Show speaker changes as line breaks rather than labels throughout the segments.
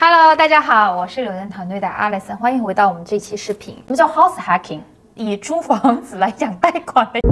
Hello， 大家好，我是柳人团队的 Alison， 欢迎回到我们这期视频。我们叫 House Hacking， 以租房子来讲贷款的。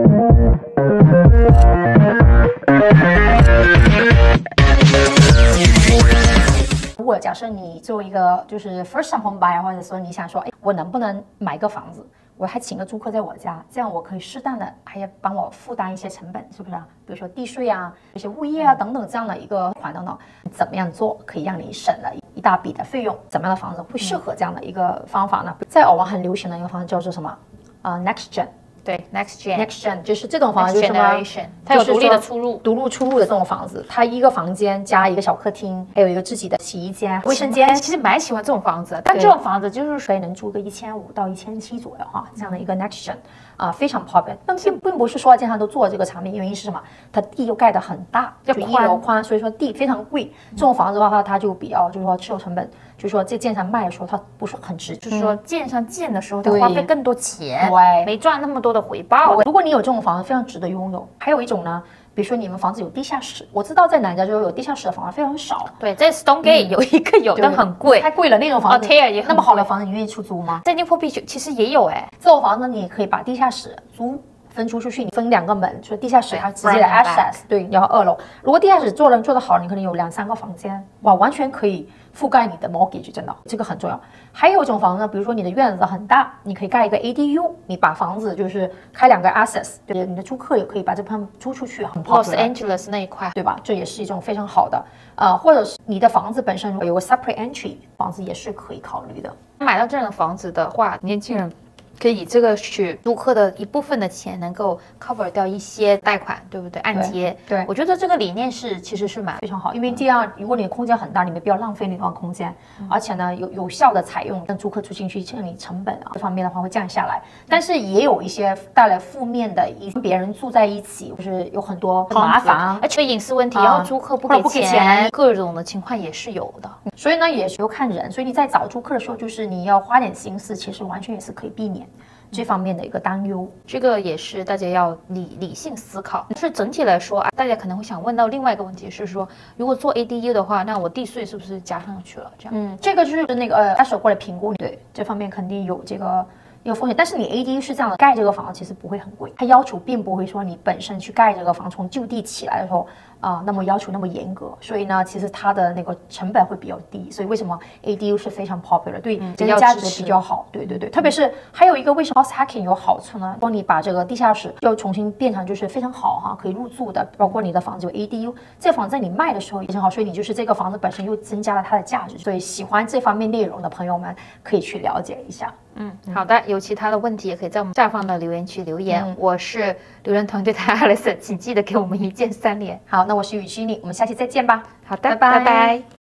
如果假设你作为一个就是 first time home buyer， 或者说你想说，我能不能买个房子？我还请个租客在我家，这样我可以适当的还要帮我负担一些成本，是不是啊？比如说地税啊、一些物业啊等等这样的一个款等等，怎么样做可以让你省了一大笔的费用？怎么样的房子会适合这样的一个方法呢？在欧网很流行的一个方式叫做什么？Next Gen。 对 ，Next Gen
就是这种房子，就是什么？
它有独立的出入，
独立出入的这种房子，它一个房间加一个小客厅，还有一个自己的洗衣间、卫生间。
其实蛮喜欢这种房子，但这种房子就是
所以能租个1500到1700左右哈，这样的一个 Next Gen 非常 popular。但并不是说经常都做这个产品，原因是什么？它地又盖得很大，就1楼宽，所以说地非常贵。这种房子的话，它就比较就是说持有成本。就是说，这建商卖的时候，它不是很值，
就是说建商建的时候，它花费更多钱，
对，
没赚那么多的回报。
如果你有这种房子，非常值得拥有。还有一种呢，比如说你们房子有地下室，我知道在南加州有地下室的房子非常少。
对，在 Stonegate 有一个有，但很贵，
太贵了。那种房子，
也
那么好的房子，你愿意出租吗？
在Newport Beach其实也有
这种房子你可以把地下室分租出去，你分2个门，所以地下室它直接的 access， 对，然后2楼。如果地下室做得好，你可能有2、3个房间，哇，完全可以覆盖你的 mortgage， 真的，这个很重要。还有一种房子呢，比如说你的院子很大，你可以盖一个 ADU， 你把房子就是开2个 access， 对，你的租客也可以把这片租出去，很
Los Angeles 那一块，
对吧？这也是一种非常好的，或者是你的房子本身如果有个 separate entry， 房子也是可以考虑的。
买到这样的房子的话，年轻人可以以这个去租客的一部分的钱，能够 cover 掉一些贷款，对不对？按揭。
对，
我觉得这个理念其实是非
常好，因为这样，如果你的空间很大，你没必要浪费那段空间，而且呢，有效的采用让租客住进去，这样你成本这方面的话会降下来。但是也有一些带来负面的，跟别人住在一起，就是有很多麻烦，
而且隐私问题，然后租客不给钱，各种的情况也是有的。
所以呢，也是要看人。所以你在找租客的时候，就是你要花点心思，其实完全也是可以避免这方面的一个担忧。
这个也是大家要理性思考。是整体来说大家可能会想问到另外一个问题是说，如果做 ADU 的话，那我地税是不是加上去了？这样，
这个就是那个他手过来评估，对这方面肯定有这个风险。但是你 ADU 是这样的，盖这个房其实不会很贵，它要求并不会说你本身去盖这个房从就地起来的时候那么要求那么严格，所以呢，其实它的那个成本会比较低，所以为什么 ADU 是非常 popular， 对人价值比较好，对，特别是还有一个为什么 House Hacking 有好处呢？帮你把这个地下室又重新变成就是非常好哈，可以入住的，包括你的房子有 ADU， 这房子在你卖的时候也很好，所以你就是这个房子本身又增加了它的价值，所以喜欢这方面内容的朋友们可以去了解一下。
好的，有其他的问题也可以在我们下方的留言区留言。我是留言团队的 Alison， 请记得给我们1键3连。
好，那我是雨居你，我们下期再见吧。
好的，拜拜。